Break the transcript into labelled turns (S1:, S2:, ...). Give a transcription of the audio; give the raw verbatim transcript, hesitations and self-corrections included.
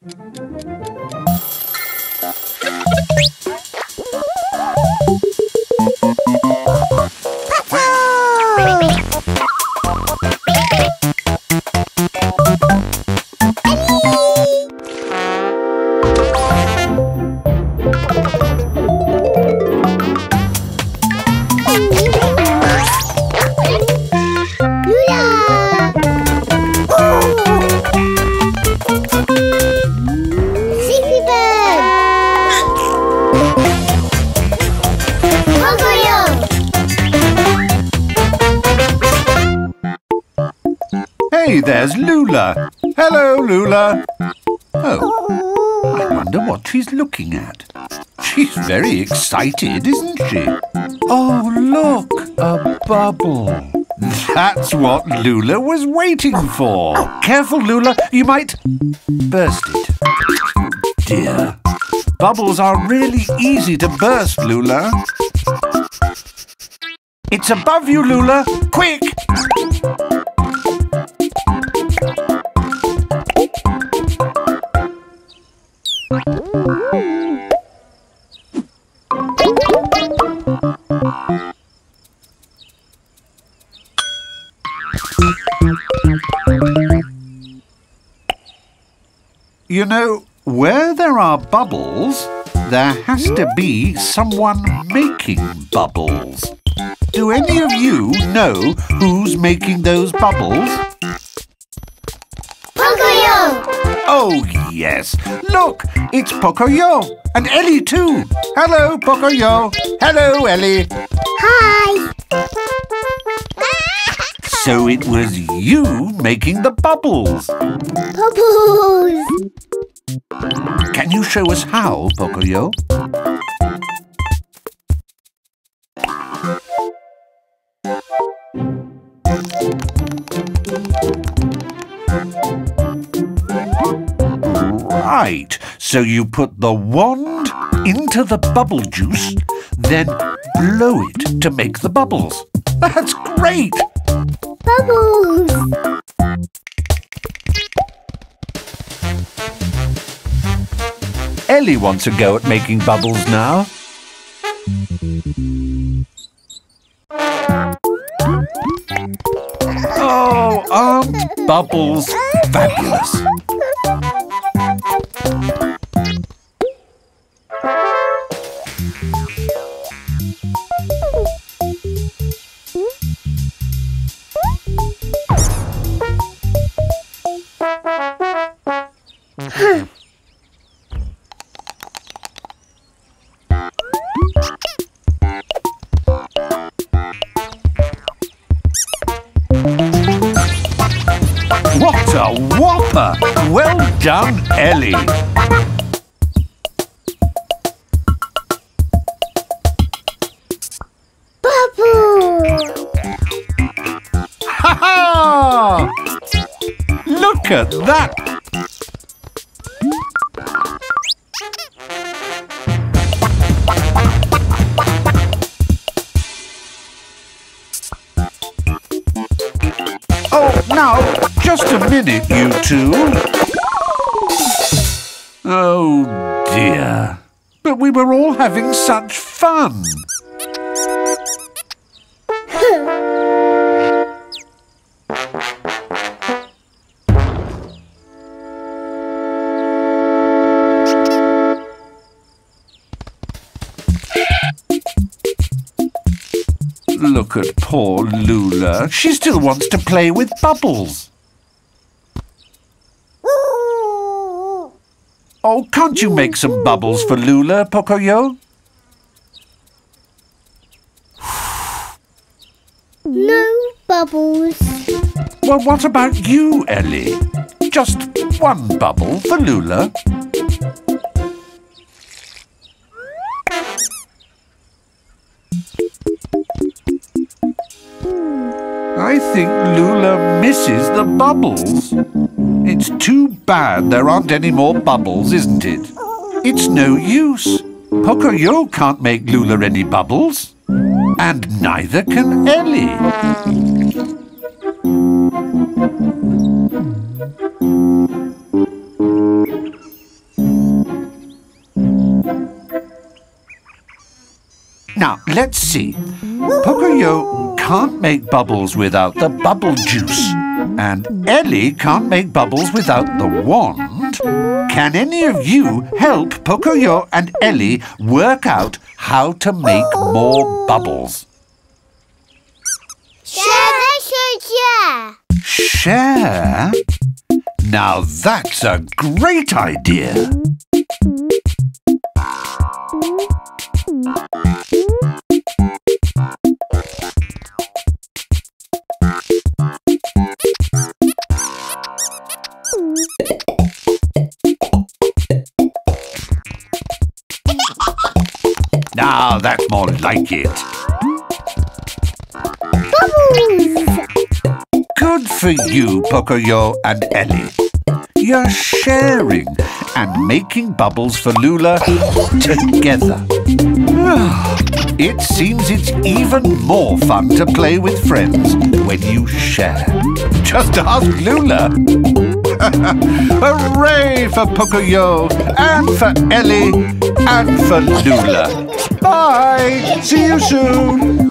S1: Hey, there's Loula. Hello, Loula. Oh, I wonder what she's looking at. She's very excited, isn't she? Oh, look, a bubble. That's what Loula was waiting for. Careful, Loula, you might burst it. Oh, dear. Bubbles are really easy to burst, Loula. It's above you, Loula. Quick! You know, where there are bubbles, there has to be someone making bubbles. Do any of you know who's making those bubbles?
S2: Pocoyo!
S1: Oh, yes. Look, it's Pocoyo. And Elly, too. Hello, Pocoyo. Hello, Elly.
S2: Hi!
S1: So it was you making the bubbles.
S2: Bubbles!
S1: Can you show us how, Pocoyo? Right, so you put the wand into the bubble juice, then blow it to make the bubbles. That's great!
S2: Bubbles!
S1: Elly wants a go at making bubbles now. Oh, aren't bubbles fabulous? What a whopper! Well done, Elly.
S2: Bubble!
S1: Ha ha! Look at that! Oh, now, just a minute, you two. Oh, dear. But we were all having such fun. Look at poor Loula. She still wants to play with bubbles. Oh, can't you make some bubbles for Loula, Pocoyo?
S2: No bubbles.
S1: Well, what about you, Elly? Just one bubble for Loula. I think Loula misses the bubbles. It's too bad there aren't any more bubbles, isn't it? It's no use. Pocoyo can't make Loula any bubbles. And neither can Elly. Now, let's see. Pocoyo can't make bubbles without the bubble juice. And Elly can't make bubbles without the wand. Can any of you help Pocoyo and Elly work out how to make more bubbles?
S2: Share, share, share.
S1: Share? Now that's a great idea. Now that's more like it.
S2: Bubbles.
S1: Good for you, Pocoyo and Elly. You're sharing and making bubbles for Loula together. It seems it's even more fun to play with friends when you share. Just ask Loula. Hooray for Pocoyo and for Elly and for Loula. Bye. See you soon.